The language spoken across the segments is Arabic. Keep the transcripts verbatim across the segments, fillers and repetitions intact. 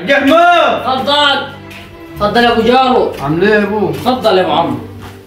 حاج احمد تفضل تفضل يا ابو جارو. عامل ايه يا ابوه؟ تفضل يا ابو عمرو.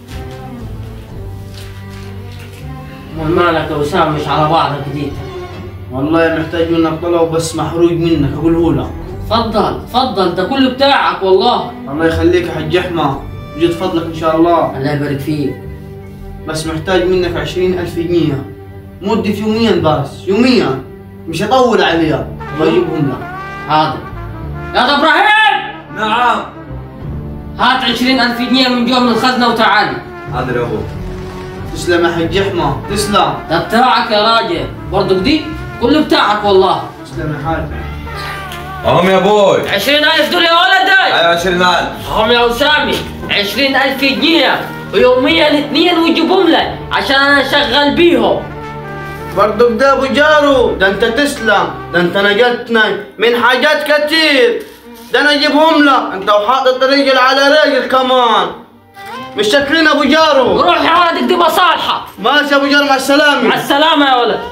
امال مالك يا اسامه مش على بعضك جديد؟ والله محتاج منك طلب بس محروق منك اقوله لك. تفضل تفضل ده كله بتاعك والله. الله يخليك يا حاج احمد، بجد فضلك ان شاء الله. الله يبارك فيك. بس محتاج منك عشرين ألف جنيه مدة يوميا، بس يوميا مش هطول عليها. الله يجيبهم لك. حاضر. يا ابراهيم. نعم. هات عشرين ألف جنيه من جوا من الخزنة وتعالي. حاضر يا ابوي. تسلم يا حاج احمد، تسلم. ده بتاعك يا راجل، برضك دي كله بتاعك والله. تسلم يا حاج. اهم يا ابوي. عشرين ألف دول يا ولدي. ايوه عشرين ألف. هم يا أسامي عشرين ألف جنيه ويوميا اثنين ويجيبهم لك عشان أنا شغال بيهم. برضك ده ابو جارو، ده انت تسلم، ده انت نجدتنا من حاجات كتير، ده انا اجيبهم لك انت وحاطط رجل على رجل كمان. مش شاكرين ابو جارو. روح يا ولدك دي مصالحة. ماشي يا ابو جارو، مع السلامة. مع السلامة يا ولد.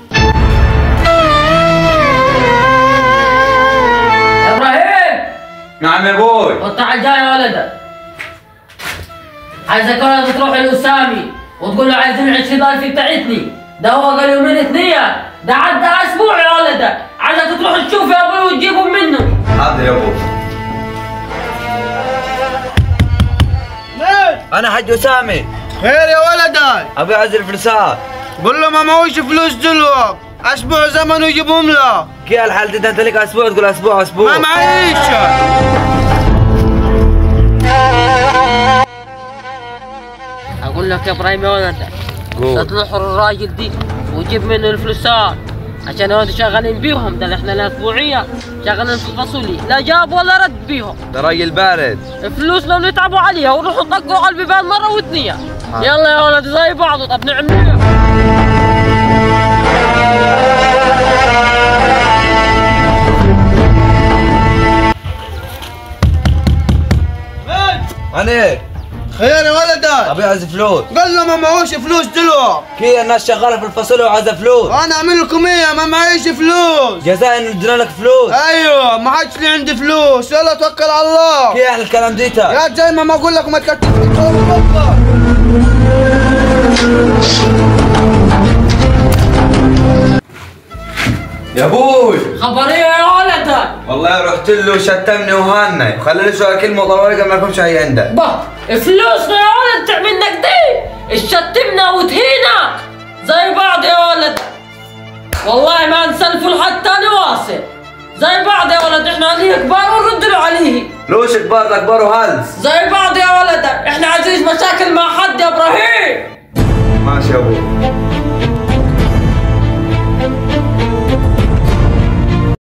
يا ابراهيم. نعم يا ابوي. طب تعال جاي يا ولد. عايزك يا ولد تروح لأسامي وتقول له عايزين عشرين ألف بتاعتني. ده هو قال يومين اثنين، ده عدى اسبوع يا ولد. عايزك تروح تشوف يا ابوي وتجيبهم منه. حاضر يا ابوي. مين؟ انا حاج اسامي. خير يا ولدي. ابي اعزل فلوسات. قول له ما معوش فلوس دلوقتي، اسبوع زمن ويجيبهم لك. كيف الحال دي؟ انت لك اسبوع تقول اسبوع اسبوع. ما معيش. اقول لك يا ابراهيم يا ولد، قول. تروح الراجل دي وجيب منه الفلوسات عشان هو شغالين بيهم. ده احنا الاسبوعيه شغالين في الفاصوليا، لا جاب ولا رد بيهم. ده راجل بارد. فلوسنا بنتعبوا عليها ونروحوا نطقوا على البيبان مره واثنين. يلا يا ولد زي بعض. طب نعمل ايه؟ انا خير يا ولدي. ابي اعزل فلوس. قال له ما معوش فلوس دلوقتي. كيف الناس شغاله في الفصل وعايزه فلوس. انا اعمل لكم ايه؟ ما معيش فلوس. جزاء ان ادينا لك فلوس. ايوه ما عادش لي عندي فلوس. يلا توكل على الله. كيف احنا الكلام ديتا؟ يا زي ما ما اقول لك ما تكتفش. يا ابوي. خبر ايه يا ولد؟ والله رحت له شتمني وهني وخلاني اسوي كلمه وطلع ما لكمش هي عنده. با فلوسنا يا ولد تعمل لك دي؟ اشتمنا وتهينك زي بعض يا ولد. والله ما نسلفوا حتى نواصل زي بعض يا ولد. احنا عليه كبار ونرد له عليه. لوش كبار ده كبار وهلس. زي بعض يا ولد. احنا عايزين مشاكل مع حد يا ابراهيم. ماشي يا ابوي.